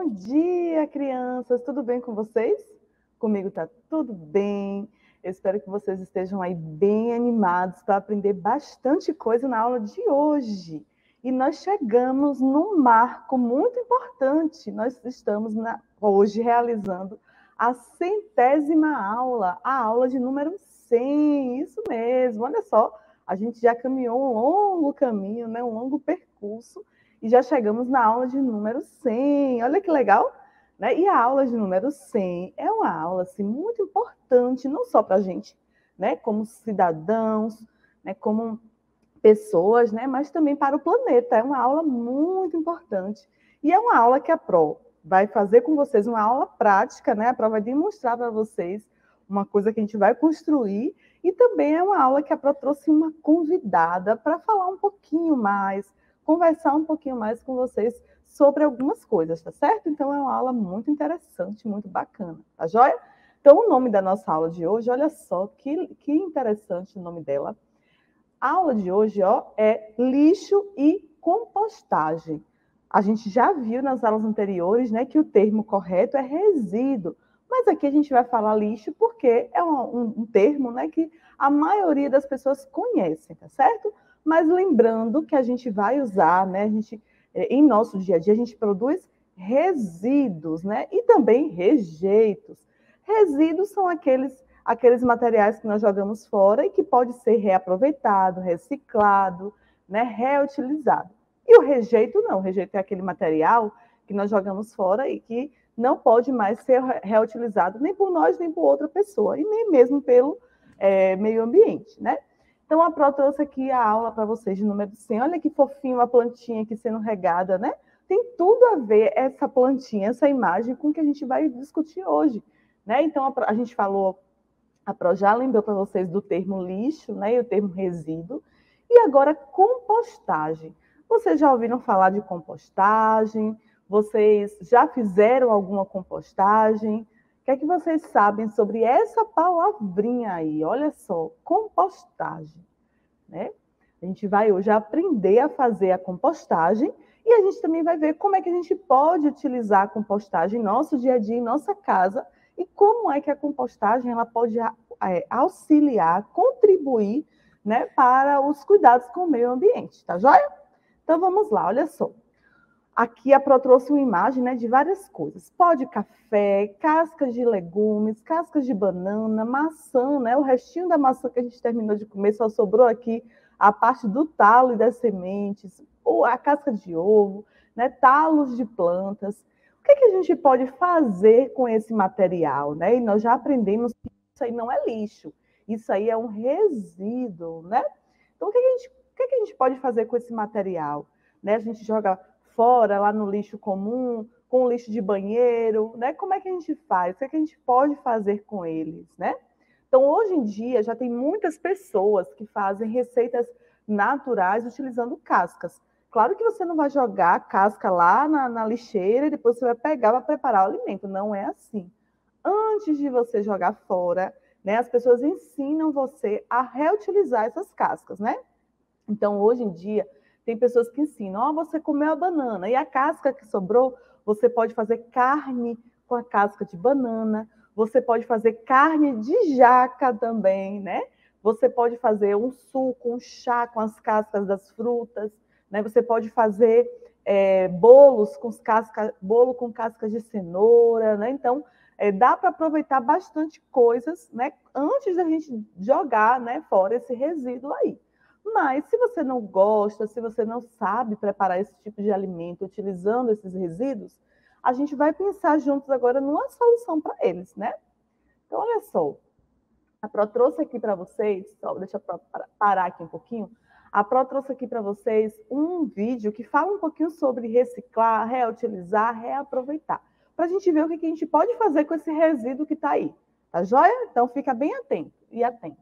Bom dia, crianças! Tudo bem com vocês? Comigo tá tudo bem. Eu espero que vocês estejam aí bem animados para aprender bastante coisa na aula de hoje. E nós chegamos num marco muito importante. Nós estamos hoje realizando a 100ª aula, a aula de número 100. Isso mesmo, olha só, a gente já caminhou um longo caminho, né? Um longo percurso. E já chegamos na aula de número 100. Olha que legal, né? E a aula de número 100 é uma aula assim, muito importante, não só para a gente, né, como cidadãos, né, como pessoas, né, mas também para o planeta. É uma aula muito importante. E é uma aula que a Pro vai fazer com vocês, uma aula prática, né? A Pro vai demonstrar para vocês uma coisa que a gente vai construir. E também é uma aula que a Pro trouxe uma convidada para falar um pouquinho mais, conversar um pouquinho mais com vocês sobre algumas coisas, tá certo? Então é uma aula muito interessante, muito bacana, tá joia? Então o nome da nossa aula de hoje, olha só que interessante o nome dela. A aula de hoje, ó, é lixo e compostagem. A gente já viu nas aulas anteriores, né, que o termo correto é resíduo, mas aqui a gente vai falar lixo porque é um termo, né, que a maioria das pessoas conhecem, tá certo? Mas lembrando que a gente vai usar, né, em nosso dia a dia, a gente produz resíduos, né, e também rejeitos. Resíduos são aqueles materiais que nós jogamos fora e que pode ser reaproveitado, reciclado, né, reutilizado. E o rejeito não, o rejeito é aquele material que nós jogamos fora e que não pode mais ser reutilizado nem por nós, nem por outra pessoa, e nem mesmo pelo meio ambiente, né? Então, a Pro trouxe aqui a aula para vocês de número 100. Olha que fofinho a plantinha aqui sendo regada, né? Tem tudo a ver essa plantinha, essa imagem com o que a gente vai discutir hoje, né? Então, a gente falou, a Pro já lembrou para vocês do termo lixo, né? E o termo resíduo. E agora, compostagem. Vocês já ouviram falar de compostagem? Vocês já fizeram alguma compostagem? O que é que vocês sabem sobre essa palavrinha aí? Olha só, compostagem, né? A gente vai hoje aprender a fazer a compostagem e a gente também vai ver como é que a gente pode utilizar a compostagem em nosso dia a dia, em nossa casa, e como é que a compostagem ela pode auxiliar, contribuir, né, para os cuidados com o meio ambiente, tá joia? Então vamos lá, olha só. Aqui a Pro trouxe uma imagem, né, de várias coisas. Pó de café, cascas de legumes, cascas de banana, maçã, né? O restinho da maçã que a gente terminou de comer, só sobrou aqui a parte do talo e das sementes, ou a casca de ovo, né? Talos de plantas. O que a gente pode fazer com esse material, né? E nós já aprendemos que isso aí não é lixo, isso aí é um resíduo, né? Então, o que a gente pode fazer com esse material? Né? A gente joga fora, lá no lixo comum, com o lixo de banheiro, né? Como é que a gente faz? O que a gente pode fazer com eles, né? Então, hoje em dia, já tem muitas pessoas que fazem receitas naturais utilizando cascas. Claro que você não vai jogar a casca lá na lixeira e depois você vai pegar para preparar o alimento. Não é assim. Antes de você jogar fora, né, as pessoas ensinam você a reutilizar essas cascas, né? Então, hoje em dia, tem pessoas que ensinam, você comeu a banana e a casca que sobrou, você pode fazer carne com a casca de banana, você pode fazer carne de jaca também, né? Você pode fazer um suco, um chá com as cascas das frutas, né? Você pode fazer bolos com bolo com cascas de cenoura, né? Então, dá para aproveitar bastante coisas, né? Antes da gente jogar, né, fora esse resíduo aí. Mas se você não gosta, se você não sabe preparar esse tipo de alimento utilizando esses resíduos, a gente vai pensar juntos agora numa solução para eles, né? Então, olha só, a Pro trouxe aqui para vocês, deixa eu parar aqui um pouquinho, a Pro trouxe aqui para vocês um vídeo que fala um pouquinho sobre reciclar, reutilizar, reaproveitar, para a gente ver o que a gente pode fazer com esse resíduo que está aí, tá joia? Então, fica bem atento e atenta.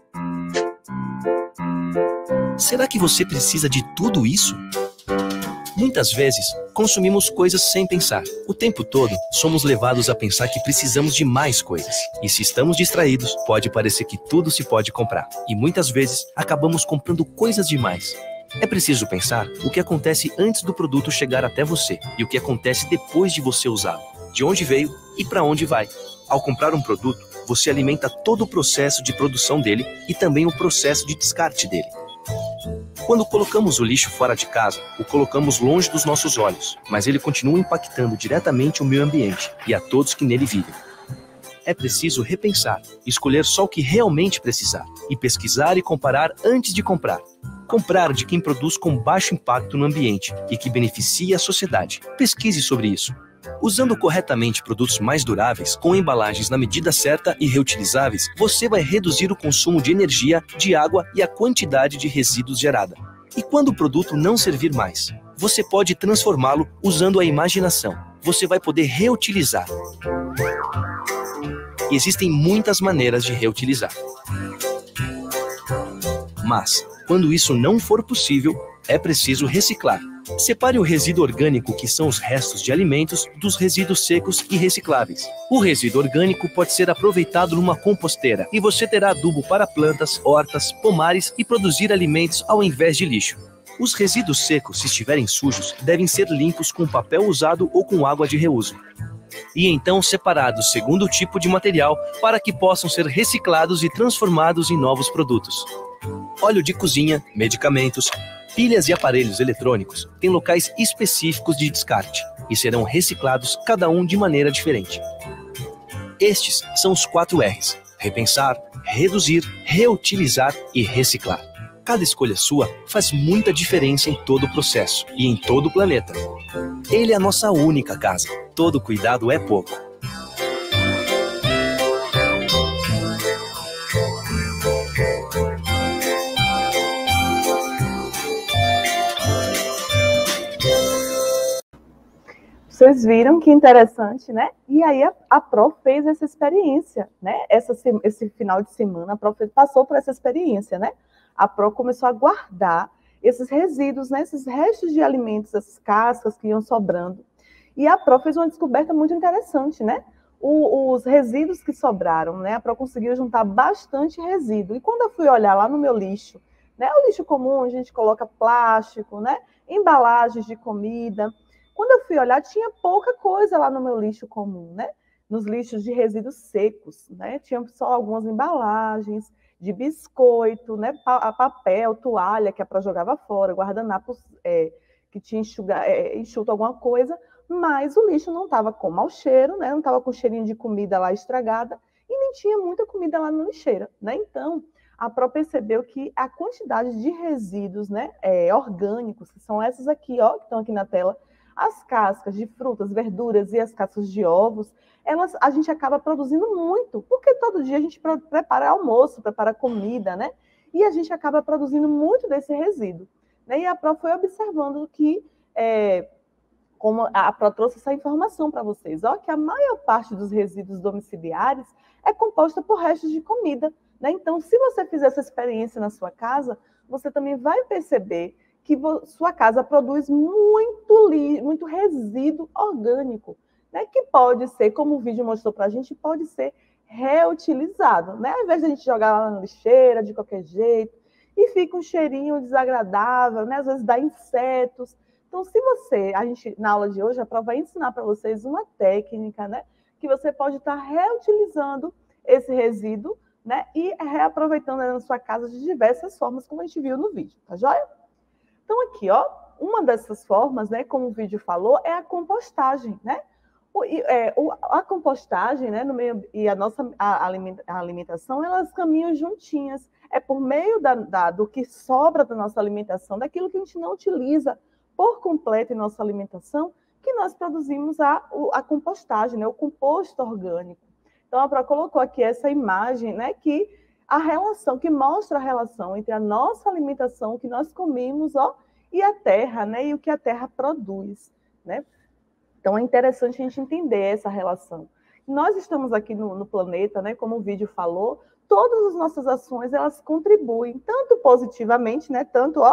Será que você precisa de tudo isso? Muitas vezes, consumimos coisas sem pensar. O tempo todo, somos levados a pensar que precisamos de mais coisas. E se estamos distraídos, pode parecer que tudo se pode comprar. E muitas vezes, acabamos comprando coisas demais. É preciso pensar o que acontece antes do produto chegar até você e o que acontece depois de você usá-lo, de onde veio e para onde vai. Ao comprar um produto, você alimenta todo o processo de produção dele e também o processo de descarte dele. Quando colocamos o lixo fora de casa, o colocamos longe dos nossos olhos, mas ele continua impactando diretamente o meio ambiente e a todos que nele vivem. É preciso repensar, escolher só o que realmente precisar e pesquisar e comparar antes de comprar. Comprar de quem produz com baixo impacto no ambiente e que beneficia a sociedade. Pesquise sobre isso. Usando corretamente produtos mais duráveis, com embalagens na medida certa e reutilizáveis, você vai reduzir o consumo de energia, de água e a quantidade de resíduos gerada. E quando o produto não servir mais, você pode transformá-lo usando a imaginação. Você vai poder reutilizar. Existem muitas maneiras de reutilizar. Mas, quando isso não for possível, é preciso reciclar. Separe o resíduo orgânico, que são os restos de alimentos, dos resíduos secos e recicláveis. O resíduo orgânico pode ser aproveitado numa composteira e você terá adubo para plantas, hortas, pomares e produzir alimentos ao invés de lixo. Os resíduos secos, se estiverem sujos, devem ser limpos com papel usado ou com água de reuso. E então separados segundo o tipo de material para que possam ser reciclados e transformados em novos produtos. Óleo de cozinha, medicamentos, pilhas e aparelhos eletrônicos têm locais específicos de descarte e serão reciclados cada um de maneira diferente. Estes são os 4 R's: repensar, reduzir, reutilizar e reciclar. Cada escolha sua faz muita diferença em todo o processo e em todo o planeta. Ele é a nossa única casa. Todo cuidado é pouco. Vocês viram que interessante, né? E aí a Pro fez essa experiência, né? Esse final de semana, a Pro passou por essa experiência, né? A Pro começou a guardar esses resíduos, né? Esses restos de alimentos, essas cascas que iam sobrando. E a Pro fez uma descoberta muito interessante, né? Os resíduos que sobraram, né? A Pro conseguiu juntar bastante resíduo. E quando eu fui olhar lá no meu lixo, né? O lixo comum, a gente coloca plástico, né? Embalagens de comida. Quando eu fui olhar, tinha pouca coisa lá no meu lixo comum, né? Nos lixos de resíduos secos, né? Tinha só algumas embalagens de biscoito, né? Papel, toalha que a Pro jogava fora, guardanapos que tinha enxuto alguma coisa, mas o lixo não estava com mau cheiro, né? Não estava com cheirinho de comida lá estragada e nem tinha muita comida lá na lixeira, né? Então, a Pro percebeu que a quantidade de resíduos, né, orgânicos, que são essas aqui, ó, que estão aqui na tela, as cascas de frutas, verduras e as cascas de ovos, a gente acaba produzindo muito, porque todo dia a gente prepara almoço, prepara comida, né? E a gente acaba produzindo muito desse resíduo. Né? E a Pro foi observando que, como a Pro trouxe essa informação para vocês, ó, que a maior parte dos resíduos domiciliares é composta por restos de comida. Né? Então, se você fizer essa experiência na sua casa, você também vai perceber que sua casa produz muito resíduo orgânico, né? Que pode ser, como o vídeo mostrou para a gente, pode ser reutilizado, né? Ao invés de a gente jogar lá na lixeira de qualquer jeito, e fica um cheirinho desagradável, né? Às vezes dá insetos. Então, na aula de hoje, a Pro vai ensinar para vocês uma técnica, né? Que você pode estar reutilizando esse resíduo, né? E reaproveitando na sua casa de diversas formas, como a gente viu no vídeo, tá joia? Então, aqui, ó, uma dessas formas, né, como o vídeo falou, é a compostagem, né? A compostagem, né, no meio, e a nossa alimentação, elas caminham juntinhas. É por meio do que sobra da nossa alimentação, daquilo que a gente não utiliza por completo em nossa alimentação, que nós produzimos a compostagem, né, o composto orgânico. Então, a Pro colocou aqui essa imagem, né, que mostra a relação entre a nossa alimentação, o que nós comemos, ó, e a terra, né, e o que a terra produz, né? Então, é interessante a gente entender essa relação. Nós estamos aqui no planeta, né, como o vídeo falou, todas as nossas ações, elas contribuem, tanto positivamente, né, tanto, ó,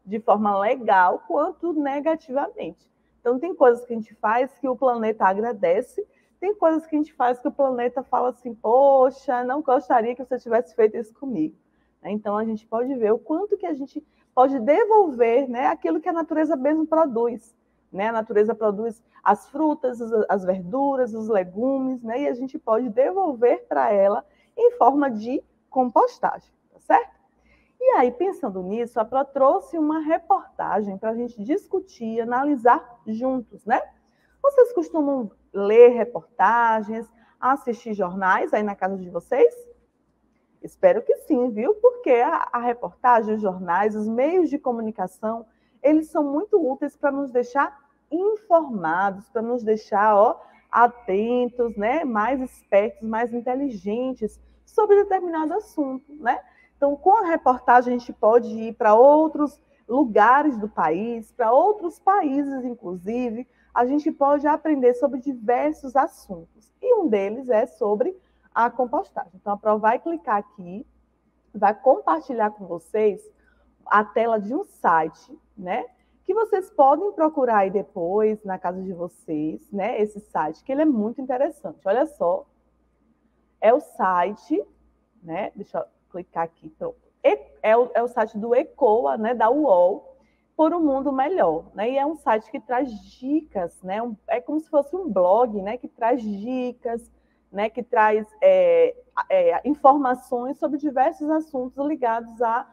de forma legal quanto negativamente. Então, tem coisas que a gente faz que o planeta agradece, tem coisas que a gente faz que o planeta fala assim, poxa, não gostaria que você tivesse feito isso comigo. Então, a gente pode ver o quanto que a gente pode devolver, né, aquilo que a natureza mesmo produz. Né? A natureza produz as frutas, as verduras, os legumes, né? E a gente pode devolver para ela em forma de compostagem, tá certo? E aí, pensando nisso, a Pro trouxe uma reportagem para a gente discutir, analisar juntos, né? Vocês costumam ler reportagens, assistir jornais aí na casa de vocês? Espero que sim, viu? Porque a reportagem, os jornais, os meios de comunicação, eles são muito úteis para nos deixar informados, para nos deixar atentos, né? Mais espertos, mais inteligentes sobre determinado assunto, né? Então, com a reportagem, a gente pode ir para outros lugares do país, para outros países, inclusive. A gente pode aprender sobre diversos assuntos. E um deles é sobre a compostagem. Então, a Pro vai clicar aqui, vai compartilhar com vocês a tela de um site, né? Que vocês podem procurar aí depois na casa de vocês, né? Esse site, que ele é muito interessante. Olha só, é o site, né? Deixa eu clicar aqui, pronto. É o site do ECOA, né? Da UOL, por um mundo melhor, né? E é um site que traz dicas, né? É como se fosse um blog, né? Que traz dicas, né? Que traz informações sobre diversos assuntos ligados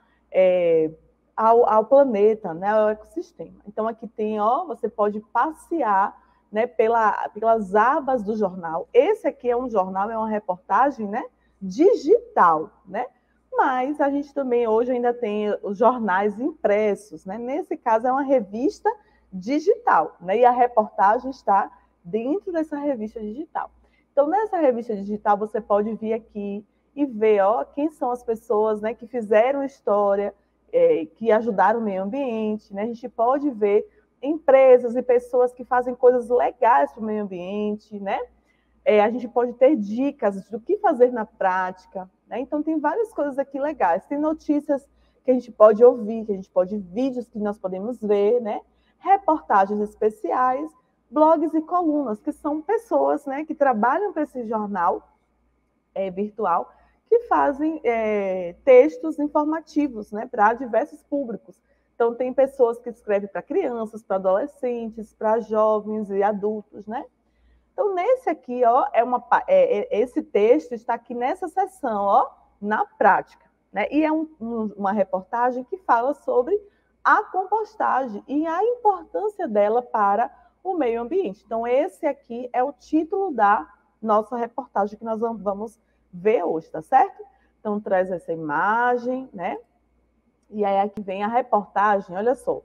ao planeta, né, ao ecossistema. Então, aqui tem, você pode passear, né, pelas abas do jornal. Esse aqui é um jornal, é uma reportagem, né, digital, né? Mas a gente também hoje ainda tem os jornais impressos, né? Nesse caso é uma revista digital, né? E a reportagem está dentro dessa revista digital. Então, nessa revista digital, você pode vir aqui e ver quem são as pessoas, né, que fizeram história, que ajudaram o meio ambiente, né? A gente pode ver empresas e pessoas que fazem coisas legais para o meio ambiente, né? A gente pode ter dicas do que fazer na prática, né? Então, tem várias coisas aqui legais. Tem notícias que a gente pode ouvir, que a gente pode vídeos que nós podemos ver, né? Reportagens especiais, blogs e colunas, que são pessoas, né, que trabalham para esse jornal virtual, que fazem textos informativos, né, para diversos públicos. Então, tem pessoas que escrevem para crianças, para adolescentes, para jovens e adultos, né? Então, nesse aqui, esse texto está aqui nessa seção, na prática, né? E é uma reportagem que fala sobre a compostagem e a importância dela para o meio ambiente. Então, esse aqui é o título da nossa reportagem que nós vamos ver hoje, tá certo? Então, traz essa imagem, né? E aí aqui vem a reportagem, olha só.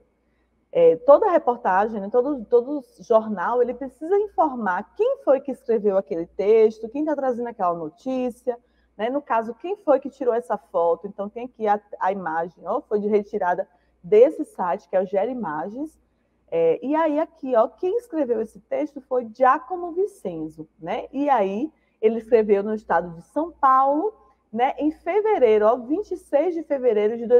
Toda reportagem, né, todo jornal, ele precisa informar quem foi que escreveu aquele texto, quem está trazendo aquela notícia, né? No caso, quem foi que tirou essa foto. Então, tem aqui a imagem, foi retirada desse site, que é o Gera Imagens. E aí, aqui, quem escreveu esse texto foi Giacomo Vincenzo, né? E aí, ele escreveu no estado de São Paulo, né, em fevereiro, 26 de fevereiro de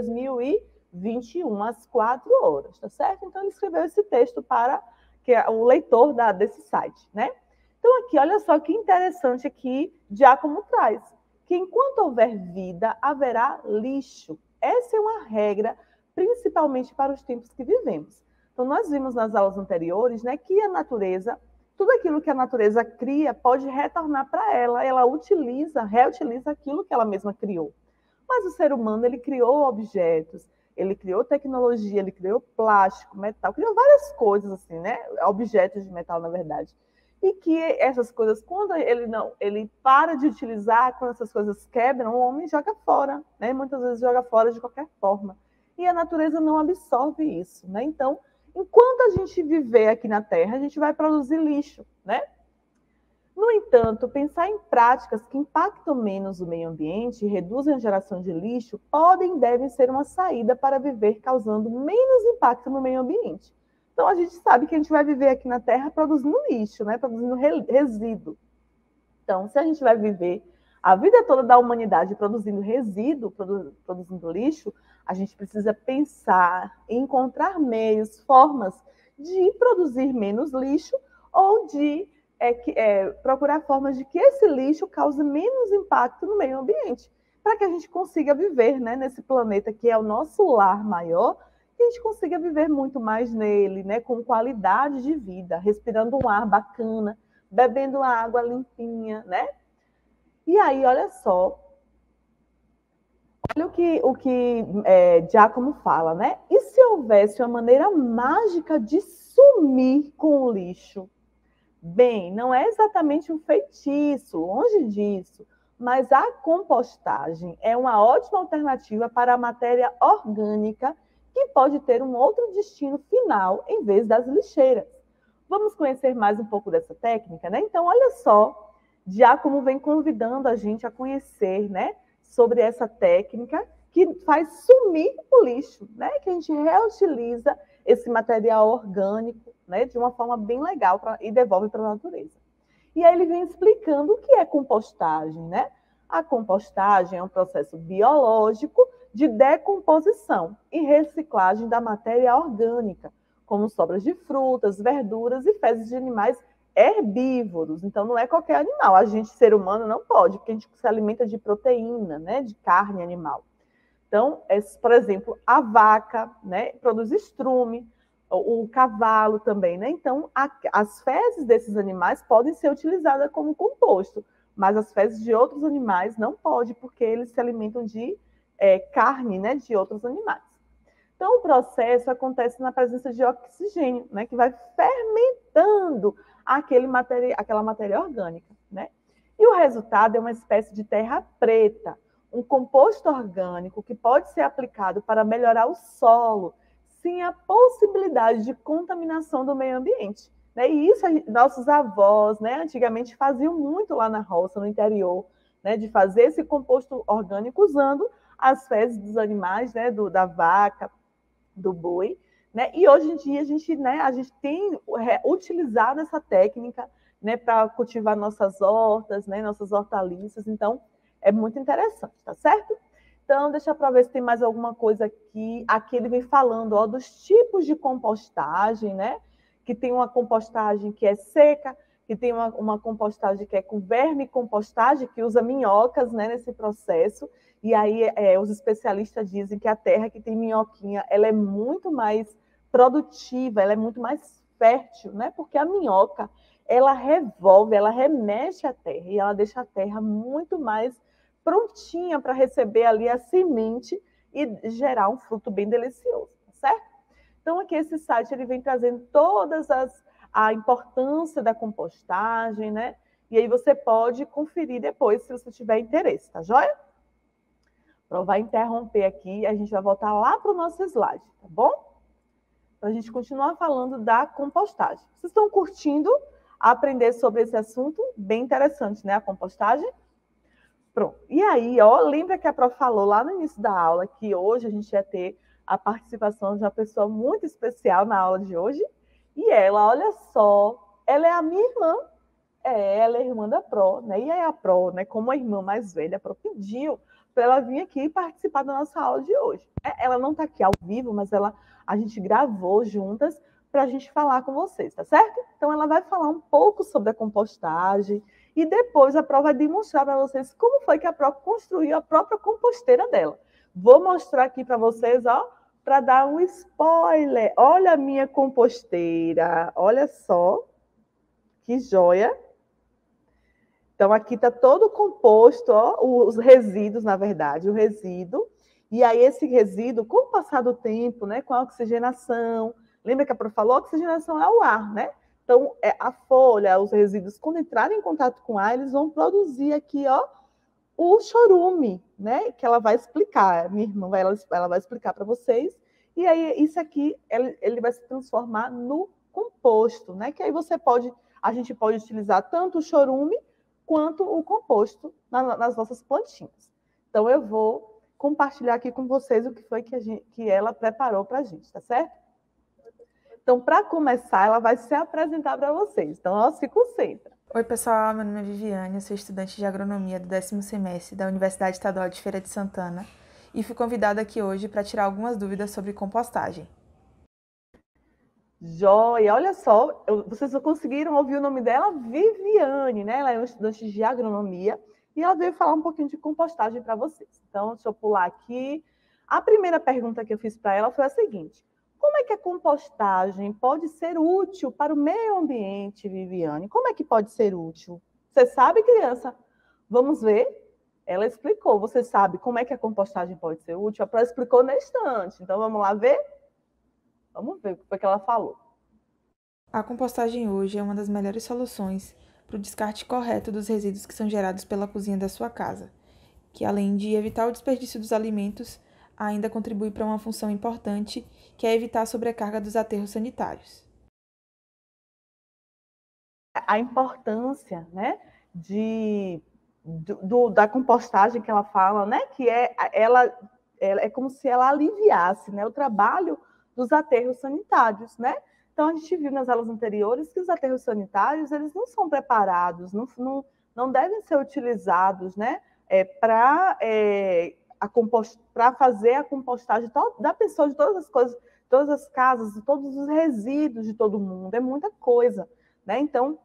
2021, às 4 horas, tá certo? Então, ele escreveu esse texto para o leitor desse site, né? Então, aqui, olha só que interessante que Giacomo traz, que enquanto houver vida, haverá lixo. Essa é uma regra, principalmente para os tempos que vivemos. Então, nós vimos nas aulas anteriores, né, que a natureza, tudo aquilo que a natureza cria pode retornar para ela. Ela reutiliza aquilo que ela mesma criou. Mas o ser humano, ele criou objetos, ele criou tecnologia, ele criou plástico, metal, criou várias coisas assim, né? Objetos de metal, na verdade. E que essas coisas, quando ele para de utilizar, quando essas coisas quebram, o homem joga fora, né? Muitas vezes joga fora de qualquer forma. E a natureza não absorve isso, né? Então, enquanto a gente viver aqui na Terra, a gente vai produzir lixo, né? No entanto, pensar em práticas que impactam menos o meio ambiente e reduzem a geração de lixo podem e devem ser uma saída para viver causando menos impacto no meio ambiente. Então, a gente sabe que a gente vai viver aqui na Terra produzindo lixo, né? Produzindo resíduo. Então, se a gente vai viver a vida toda da humanidade produzindo resíduo, produzindo lixo, A gente precisa pensar, encontrar meios, formas de produzir menos lixo ou de procurar formas de que esse lixo cause menos impacto no meio ambiente, para que a gente consiga viver, né, nesse planeta que é o nosso lar maior, que a gente consiga viver muito mais nele, né, com qualidade de vida, respirando um ar bacana, bebendo uma água limpinha, né? E aí, olha só, olha o que Giacomo fala, né? E se houvesse uma maneira mágica de sumir com o lixo? Bem, não é exatamente um feitiço, longe disso, mas a compostagem é uma ótima alternativa para a matéria orgânica que pode ter um outro destino final em vez das lixeiras. Vamos conhecer mais um pouco dessa técnica, né? Então, olha só, Giacomo vem convidando a gente a conhecer, né, sobre essa técnica que faz sumir o lixo, né? Que a gente reutiliza esse material orgânico, né, de uma forma bem legal e devolve para a natureza. E aí ele vem explicando o que é compostagem, né? A compostagem é um processo biológico de decomposição e reciclagem da matéria orgânica, como sobras de frutas, verduras e fezes de animais herbívoros. Então, não é qualquer animal. A gente, ser humano, não pode, porque a gente se alimenta de proteína, né, de carne animal. Então, por exemplo, a vaca, né, produz estrume, o cavalo também, né? Então, as fezes desses animais podem ser utilizadas como composto, mas as fezes de outros animais não pode, porque eles se alimentam de carne, né, de outros animais. Então, o processo acontece na presença de oxigênio, né, que vai fermentando aquela matéria orgânica, né? E o resultado é uma espécie de terra preta, um composto orgânico que pode ser aplicado para melhorar o solo, sem a possibilidade de contaminação do meio ambiente. Né? E isso nossos avós, né, antigamente faziam muito lá na roça, no interior, né, de fazer esse composto orgânico usando as fezes dos animais, né, da vaca, do boi. Né? E hoje em dia a gente tem utilizado essa técnica, né, para cultivar nossas hortas, né, nossas hortaliças. Então, é muito interessante, tá certo? Então, deixa eu para ver se tem mais alguma coisa aqui. Aqui ele vem falando dos tipos de compostagem, né? Que tem uma compostagem que é seca, que tem uma compostagem que é com vermicompostagem, que usa minhocas, né, nesse processo. E aí os especialistas dizem que a terra que tem minhoquinha, ela é muito mais produtiva, ela é muito mais fértil, né? Porque a minhoca, ela revolve, ela remexe a terra e ela deixa a terra muito mais prontinha para receber ali a semente e gerar um fruto bem delicioso, certo? Então, aqui esse site ele vem trazendo a importância da compostagem, né? E aí você pode conferir depois se você tiver interesse, tá joia? Então, vai interromper aqui e a gente vai voltar lá para o nosso slide, tá bom? Para a gente continuar falando da compostagem. Vocês estão curtindo aprender sobre esse assunto? Bem interessante, né? A compostagem. Pronto. E aí, ó, lembra que a Prof falou lá no início da aula que hoje a gente ia ter a participação de uma pessoa muito especial na aula de hoje? E ela, olha só, ela é a minha irmã. Ela é irmã da Pro, né? E aí a Pro, né, como a irmã mais velha, a Pro pediu para ela vir aqui e participar da nossa aula de hoje. Ela não está aqui ao vivo, mas a gente gravou juntas para a gente falar com vocês, tá certo? Então ela vai falar um pouco sobre a compostagem e depois a Pro vai demonstrar para vocês como foi que a Pro construiu a própria composteira dela. Vou mostrar aqui para vocês, ó, para dar um spoiler. Olha a minha composteira, olha só que joia. Então, aqui está todo composto, ó, os resíduos, na verdade, o resíduo. E aí, esse resíduo, com o passar do tempo, né, com a oxigenação, lembra que a Prof falou? A oxigenação é o ar, né? Então, a folha, os resíduos, quando entrarem em contato com o ar, eles vão produzir aqui, ó, o chorume, né? Que ela vai explicar. Minha irmã, ela vai explicar para vocês. E aí, isso aqui, ele vai se transformar no composto, né? Que aí a gente pode utilizar tanto o chorume quanto o composto nas nossas plantinhas. Então, eu vou compartilhar aqui com vocês o que foi que ela preparou para a gente, tá certo? Então, para começar, ela vai se apresentar para vocês. Então, ela se concentra. Oi, pessoal. Meu nome é Viviane, eu sou estudante de agronomia do 10º semestre da Universidade Estadual de Feira de Santana e fui convidada aqui hoje para tirar algumas dúvidas sobre compostagem. Joia, olha só, vocês conseguiram ouvir o nome dela? Viviane, né? Ela é uma estudante de agronomia e ela veio falar um pouquinho de compostagem para vocês. Então, deixa eu pular aqui. A primeira pergunta que eu fiz para ela foi a seguinte: como é que a compostagem pode ser útil para o meio ambiente, Viviane? Como é que pode ser útil? Você sabe, criança? Vamos ver. Ela explicou. Você sabe como é que a compostagem pode ser útil? Ela explicou na estante. Então, vamos lá ver? Vamos ver o que foi que ela falou. A compostagem hoje é uma das melhores soluções para o descarte correto dos resíduos que são gerados pela cozinha da sua casa, que além de evitar o desperdício dos alimentos, ainda contribui para uma função importante, que é evitar a sobrecarga dos aterros sanitários. A importância, né, da compostagem que ela fala, né, que ela é como se ela aliviasse, né, o trabalho dos aterros sanitários, né? Então a gente viu nas aulas anteriores que os aterros sanitários eles não são preparados, não devem ser utilizados, né, para fazer a compostagem da pessoa, de todas as coisas, todas as casas, de todos os resíduos de todo mundo, é muita coisa, né? Então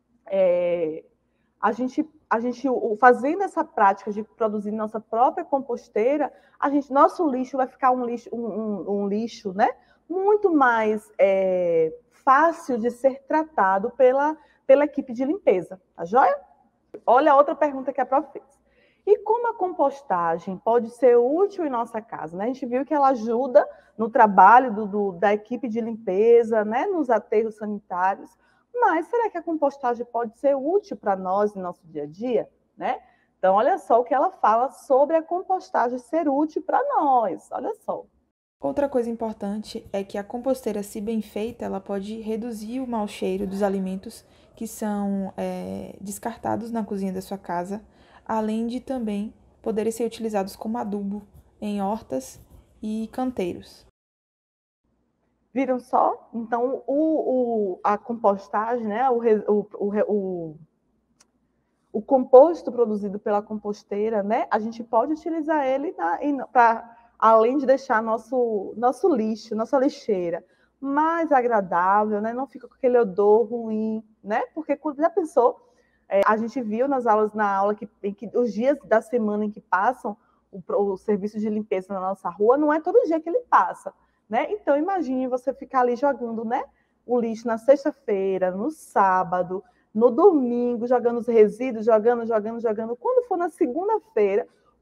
a gente fazendo essa prática de produzir nossa própria composteira, nosso lixo vai ficar um lixo, né, muito mais fácil de ser tratado pela equipe de limpeza, tá joia? Olha a outra pergunta que a prof fez. E como a compostagem pode ser útil em nossa casa? Né? A gente viu que ela ajuda no trabalho da equipe de limpeza, né, nos aterros sanitários, mas será que a compostagem pode ser útil para nós no nosso dia a dia? Né? Então, olha só o que ela fala sobre a compostagem ser útil para nós. Olha só. Outra coisa importante é que a composteira, se bem feita, ela pode reduzir o mau cheiro dos alimentos que são descartados na cozinha da sua casa, além de também poderem ser utilizados como adubo em hortas e canteiros. Viram só? Então, a compostagem, né, o composto produzido pela composteira, né, a gente pode utilizar ele além de deixar nosso lixo, nossa lixeira mais agradável, né, não fica com aquele odor ruim, né, porque já pensou, a gente viu na aula em que os dias da semana em que passam o serviço de limpeza na nossa rua, não é todo dia que ele passa, né? Então, imagine você ficar ali jogando, né, o lixo na sexta-feira, no sábado, no domingo, jogando os resíduos, jogando. Quando for na segunda-feira,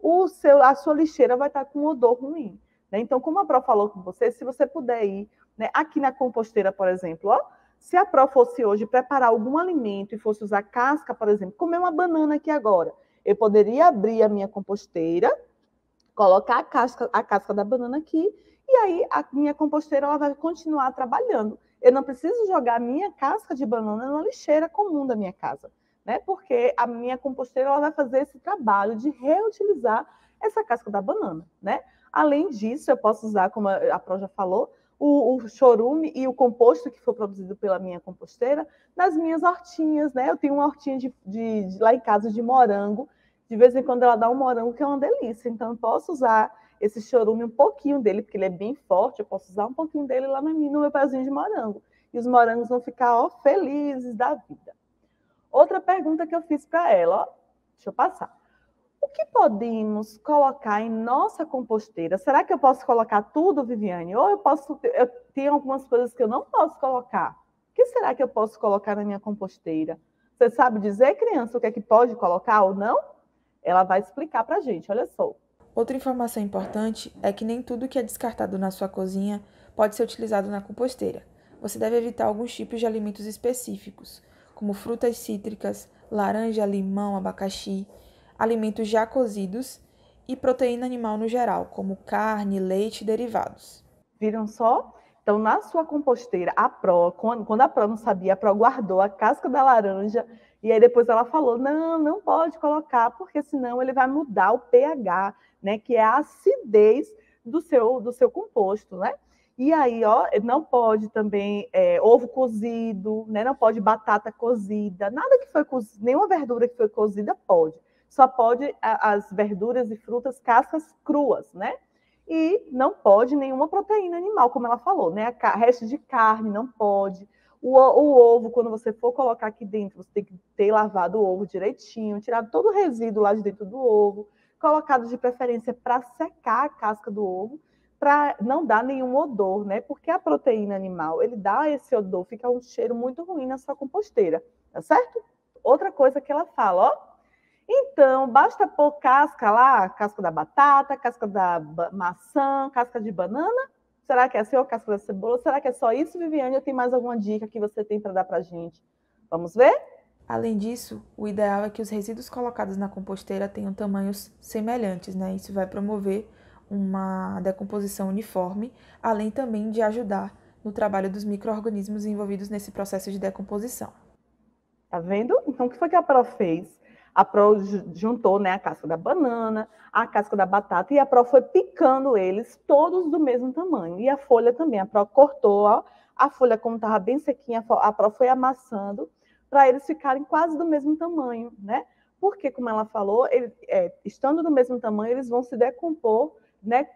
a sua lixeira vai estar com um odor ruim. Né? Então, como a Pro falou com você, se você puder ir, né, aqui na composteira, por exemplo, ó, se a Pro fosse hoje preparar algum alimento e fosse usar casca, por exemplo, comer uma banana aqui agora, eu poderia abrir a minha composteira, colocar a casca da banana aqui, e aí a minha composteira ela vai continuar trabalhando. Eu não preciso jogar a minha casca de banana na lixeira comum da minha casa, né? Porque a minha composteira ela vai fazer esse trabalho de reutilizar essa casca da banana, né? Além disso, eu posso usar, como a Pro já falou, o chorume e o composto que for produzido pela minha composteira nas minhas hortinhas, né? Eu tenho uma hortinha lá em casa de morango. De vez em quando ela dá um morango que é uma delícia. Então, eu posso usar esse chorume, um pouquinho dele, porque ele é bem forte, eu posso usar um pouquinho dele lá no meu pezinho de morango. E os morangos vão ficar, ó, felizes da vida. Outra pergunta que eu fiz para ela, ó, deixa eu passar. O que podemos colocar em nossa composteira? Será que eu posso colocar tudo, Viviane? Ou eu tenho algumas coisas que eu não posso colocar? O que será que eu posso colocar na minha composteira? Você sabe dizer, criança, o que é que pode colocar ou não? Ela vai explicar para a gente, olha só. Outra informação importante é que nem tudo que é descartado na sua cozinha pode ser utilizado na composteira. Você deve evitar alguns tipos de alimentos específicos, como frutas cítricas, laranja, limão, abacaxi, alimentos já cozidos e proteína animal no geral, como carne, leite e derivados. Viram só? Então, na sua composteira, quando a Pro não sabia, a Pro guardou a casca da laranja e aí depois ela falou, não pode colocar, porque senão ele vai mudar o pH, né, que é a acidez do seu composto, né? E aí, ó, não pode também ovo cozido, né? Não pode batata cozida, nada que foi cozido, nenhuma verdura que foi cozida pode. só pode as verduras e frutas cascas cruas, né? E não pode nenhuma proteína animal, como ela falou, né? Resto de carne não pode. O ovo, quando você for colocar aqui dentro, você tem que ter lavado o ovo direitinho, tirado todo o resíduo lá de dentro do ovo, colocado de preferência para secar a casca do ovo, para não dar nenhum odor, né? Porque a proteína animal, ele dá esse odor, fica um cheiro muito ruim na sua composteira, tá certo? Outra coisa que ela fala, ó. Então, basta pôr casca lá, casca da batata, casca da maçã, casca de banana. Será que é assim, ou casca da cebola? Será que é só isso, Viviane? Ou tem mais alguma dica que você tem para dar para a gente? Vamos ver? Além disso, o ideal é que os resíduos colocados na composteira tenham tamanhos semelhantes, né? Isso vai promover uma decomposição uniforme, além também de ajudar no trabalho dos micro-organismos envolvidos nesse processo de decomposição. Tá vendo? Então, o que foi que a Pro fez? A Pro juntou, né, a casca da banana, a casca da batata, e a Pro foi picando eles todos do mesmo tamanho. E a folha também, a Pro cortou, ó, a folha como estava bem sequinha, a Pro foi amassando para eles ficarem quase do mesmo tamanho, né? Porque, como ela falou, estando do mesmo tamanho, eles vão se decompor, né,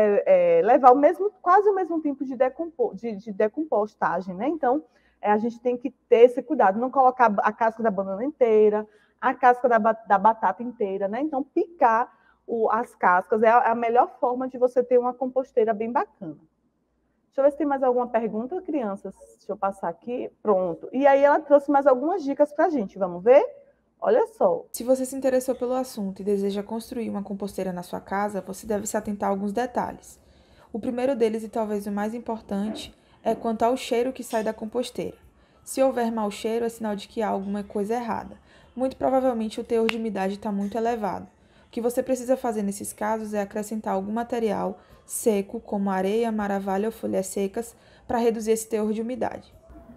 levar quase o mesmo tempo de decompostagem, né? Então, a gente tem que ter esse cuidado, não colocar a casca da banana inteira, a casca da batata inteira, né? Então, picar as cascas é a melhor forma de você ter uma composteira bem bacana. Deixa eu ver se tem mais alguma pergunta, crianças. Deixa eu passar aqui. Pronto. E aí ela trouxe mais algumas dicas para a gente. Vamos ver? Olha só. Se você se interessou pelo assunto e deseja construir uma composteira na sua casa, você deve se atentar a alguns detalhes. O primeiro deles, e talvez o mais importante, é quanto ao cheiro que sai da composteira. Se houver mau cheiro, é sinal de que há alguma coisa errada. Muito provavelmente o teor de umidade está muito elevado. O que você precisa fazer nesses casos é acrescentar algum material seco, como areia, maravalha ou folhas secas, para reduzir esse teor de umidade.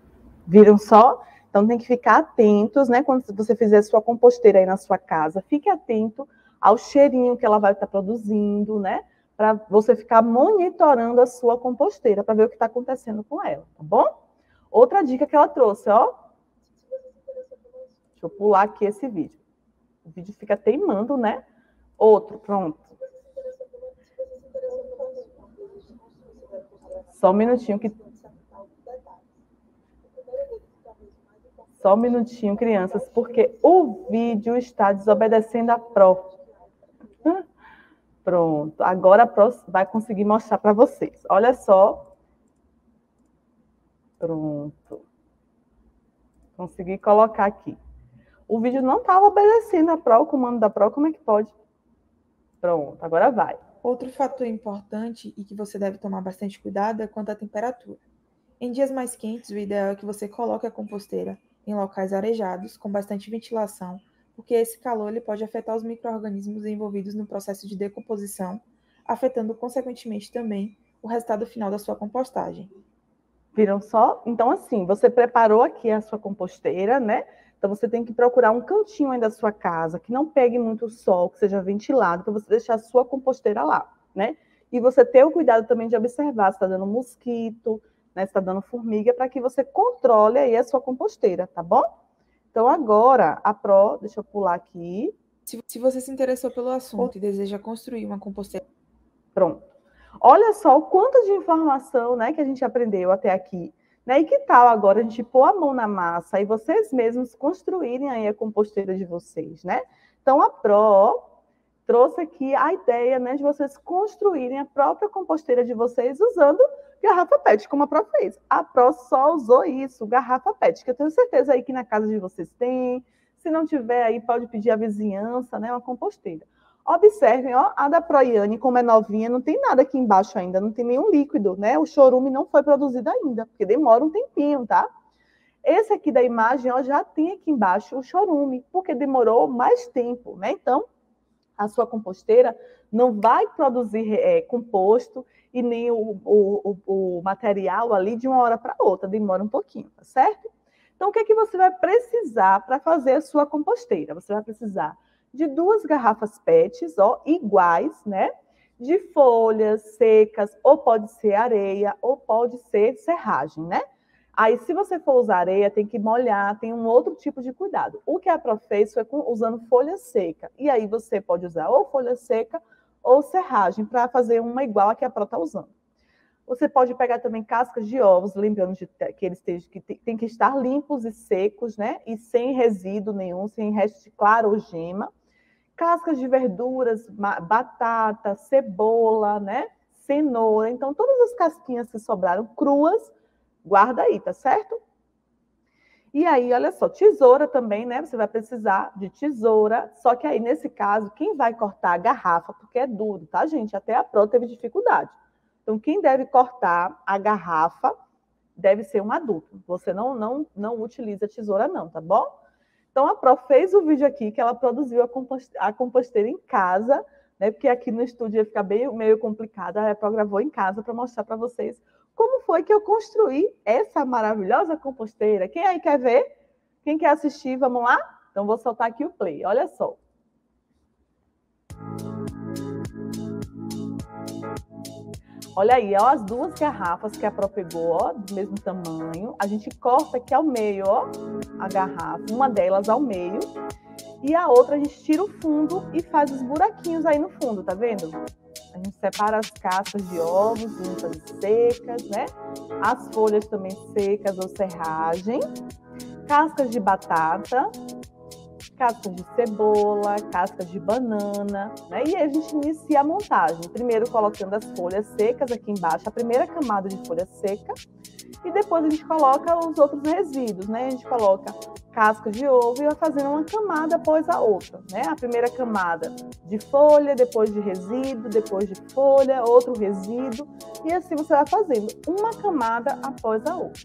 Viram só? Então tem que ficar atentos, né? Quando você fizer sua composteira aí na sua casa, fique atento ao cheirinho que ela vai estar produzindo, né? Para você ficar monitorando a sua composteira, para ver o que está acontecendo com ela, tá bom? Outra dica que ela trouxe, ó. Deixa eu pular aqui esse vídeo. O vídeo fica teimando, né? Outro, pronto. Só um minutinho que... Só um minutinho, crianças, porque o vídeo está desobedecendo a Pro. Pronto, agora a Pro vai conseguir mostrar para vocês. Olha só. Pronto. Consegui colocar aqui. O vídeo não estava obedecendo a Pro, o comando da Pro, como é que pode? Pronto, agora vai. Outro fator importante e que você deve tomar bastante cuidado é quanto à temperatura. Em dias mais quentes, o ideal é que você coloque a composteira em locais arejados, com bastante ventilação, porque esse calor ele pode afetar os micro-organismos envolvidos no processo de decomposição, afetando consequentemente também o resultado final da sua compostagem. Viram só? Então, assim, você preparou aqui a sua composteira, né? Então, você tem que procurar um cantinho aí da sua casa que não pegue muito sol, que seja ventilado, para você deixar a sua composteira lá, né? E você ter o cuidado também de observar se está dando mosquito, né? Se está dando formiga, para que você controle aí a sua composteira, tá bom? Então, agora, a Pro, deixa eu pular aqui. Se você se interessou pelo assunto e deseja construir uma composteira... Pronto. Olha só o quanto de informação, né, que a gente aprendeu até aqui. Né? E que tal agora a gente pôr a mão na massa e vocês mesmos construírem aí a composteira de vocês, né? Então, a Pro trouxe aqui a ideia, né, de vocês construírem a própria composteira de vocês usando garrafa PET, como a Pro fez. A Pro só usou isso, garrafa PET, que eu tenho certeza aí que na casa de vocês tem. Se não tiver aí, pode pedir à vizinhança, né, uma composteira. Observem, ó, a da Proiane, como é novinha, não tem nada aqui embaixo ainda, não tem nenhum líquido, né? O chorume não foi produzido ainda, porque demora um tempinho, tá? Esse aqui da imagem, ó, já tem aqui embaixo o chorume, porque demorou mais tempo, né? Então, a sua composteira não vai produzir composto e nem o material ali de uma hora para outra, demora um pouquinho, tá certo? Então, o que é que você vai precisar para fazer a sua composteira? Você vai precisar de 2 garrafas PETs, ó, iguais, né? De folhas secas, ou pode ser areia, ou pode ser serragem, né? Aí, se você for usar areia, tem que molhar, tem um outro tipo de cuidado. O que a Pro fez foi usando folha seca. E aí você pode usar ou folha seca ou serragem para fazer uma igual a que a Pro está usando. Você pode pegar também cascas de ovos, lembrando que eles têm que estar limpos e secos, né? E sem resíduo nenhum, sem resto de clara ou gema. Cascas de verduras, batata, cebola, né? Cenoura. Então, todas as casquinhas que sobraram cruas, guarda aí, tá certo? E aí, olha só, tesoura também, né? Você vai precisar de tesoura, só que aí, nesse caso, quem vai cortar a garrafa, porque é duro, tá, gente? Até a Pro teve dificuldade. Então, quem deve cortar a garrafa deve ser um adulto. Você não utiliza tesoura não, tá bom? Então, a Pro fez o vídeo aqui, que ela produziu a composteira em casa, né? Porque aqui no estúdio ia ficar meio complicado. A Pro gravou em casa para mostrar para vocês como foi que eu construí essa maravilhosa composteira. Quem aí quer ver? Quem quer assistir? Vamos lá? Então, vou soltar aqui o play. Olha só. Olha aí, ó, as duas garrafas que a Pro pegou, ó, do mesmo tamanho. A gente corta aqui ao meio, ó, a garrafa, uma delas ao meio. E a outra a gente tira o fundo e faz os buraquinhos aí no fundo, tá vendo? A gente separa as cascas de ovos, limpas e secas, né? As folhas também secas ou serragem. Cascas de batata, cascas de cebola, cascas de banana, né? E aí a gente inicia a montagem. Primeiro colocando as folhas secas aqui embaixo, a primeira camada de folha seca. E depois a gente coloca os outros resíduos, né? A gente coloca casca de ovo e vai fazendo uma camada após a outra, né? A primeira camada de folha, depois de resíduo, depois de folha, outro resíduo. E assim você vai fazendo uma camada após a outra.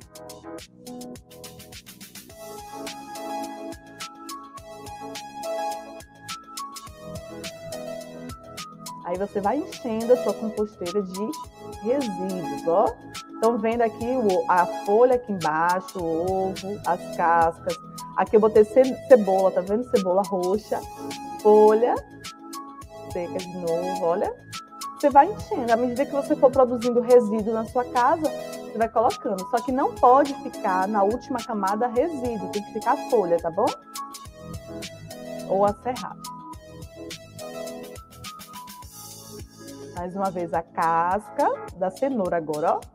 Aí você vai enchendo a sua composteira de resíduos, ó. Então, vendo aqui a folha aqui embaixo, o ovo, as cascas. Aqui eu botei cebola, tá vendo? Cebola roxa, folha seca de novo, olha. Você vai enchendo. À medida que você for produzindo resíduo na sua casa, você vai colocando. Só que não pode ficar na última camada resíduo, tem que ficar a folha, tá bom? Ou a serragem. Mais uma vez a casca da cenoura agora, ó.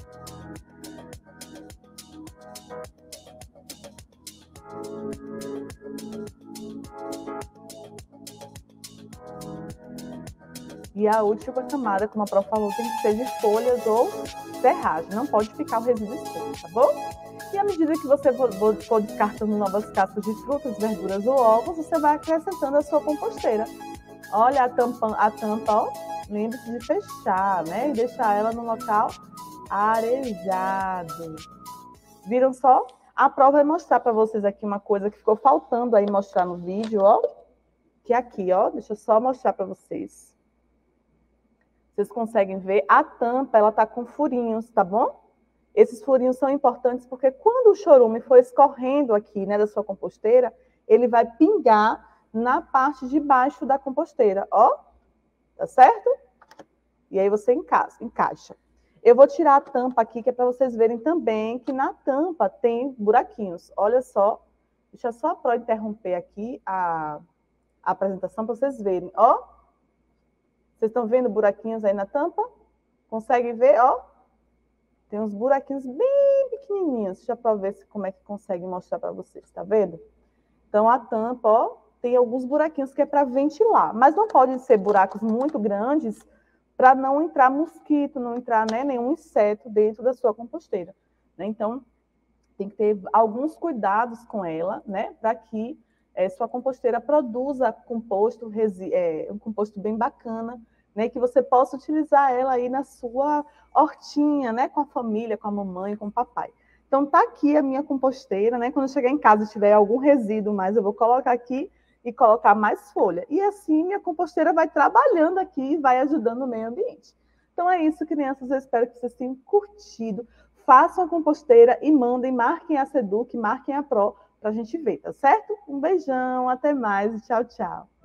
E a última camada, como a Pro falou, tem que ser de folhas ou serragem. Não pode ficar o resíduo exposto, tá bom? E à medida que você for descartando novas cascas de frutas, verduras ou ovos, você vai acrescentando a sua composteira. Olha a tampa, ó. Lembre-se de fechar, né? E deixar ela no local arejado. Viram só? A Pro vai mostrar para vocês aqui uma coisa que ficou faltando aí mostrar no vídeo, ó. Que é aqui, ó. Deixa eu só mostrar para vocês. Vocês conseguem ver? A tampa, ela tá com furinhos, tá bom? Esses furinhos são importantes porque quando o chorume for escorrendo aqui, né, da sua composteira, ele vai pingar na parte de baixo da composteira, ó. Tá certo? E aí você encaixa. Eu vou tirar a tampa aqui, que é para vocês verem também que na tampa tem buraquinhos. Olha só. Deixa só a Pro interromper aqui a apresentação para vocês verem, ó. Vocês estão vendo buraquinhos aí na tampa? Conseguem ver, ó? Tem uns buraquinhos bem pequenininhos. Deixa eu ver como é que consegue mostrar para vocês, tá vendo? Então, a tampa, ó, tem alguns buraquinhos que é para ventilar. Mas não podem ser buracos muito grandes para não entrar mosquito, não entrar, né, nenhum inseto dentro da sua composteira, né? Então, tem que ter alguns cuidados com ela, né, para que sua composteira produza composto, um composto bem bacana, né, que você possa utilizar ela aí na sua hortinha, né, com a família, com a mamãe, com o papai. Então, tá aqui a minha composteira, né? Quando eu chegar em casa e tiver algum resíduo mais, eu vou colocar aqui e colocar mais folha. E assim, minha composteira vai trabalhando aqui e vai ajudando o meio ambiente. Então, é isso, crianças. Eu espero que vocês tenham curtido. Façam a composteira e mandem, marquem a Seduc, marquem a Pro, para a gente ver, tá certo? Um beijão, até mais e tchau, tchau.